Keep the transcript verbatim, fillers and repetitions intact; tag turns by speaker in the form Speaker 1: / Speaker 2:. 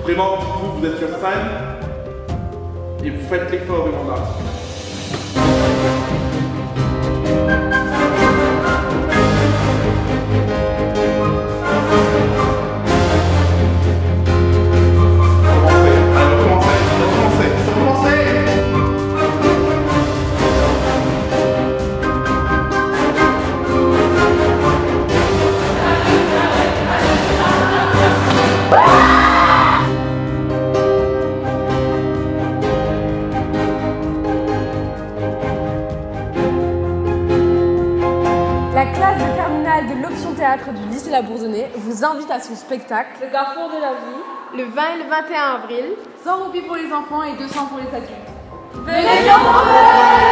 Speaker 1: vraiment, vous, vous êtes sur scène et vous faites l'effort de mon art.
Speaker 2: La classe de terminale de l'option théâtre du lycée La Bourdonnais vous invite à son spectacle Le Carrefour de la vie, le vingt et le vingt et un avril, cent roupies pour les enfants et deux cents pour les adultes. Venez nombreux!